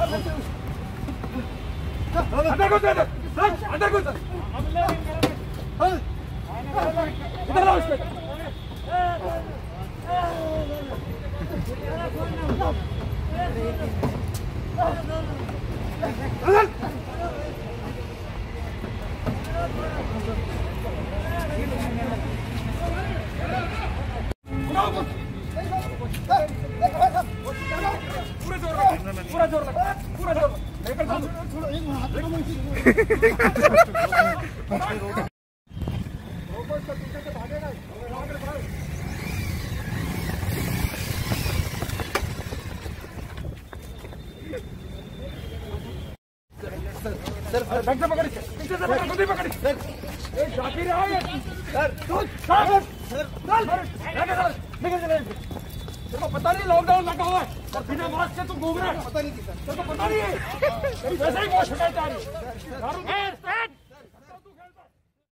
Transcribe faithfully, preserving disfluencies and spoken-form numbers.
अंदर घुस अंदर अंदर घुस इधर लाओ इसको पूरा जोर लगा पूरा जोर लेकर चलो सर बैठ से पकड़ी पीछे से पकड़ खुद ही पकड़ी सर ए जाकिर है सर सर सर चल सर निकल चले तेरे को पता नहीं लॉकडाउन लगा हुआ है और बिना मास्क के तुम घूम रहे हो पता नहीं सर तेरे को पता नहीं है वैसे ही बहुत शिकायत आ रही है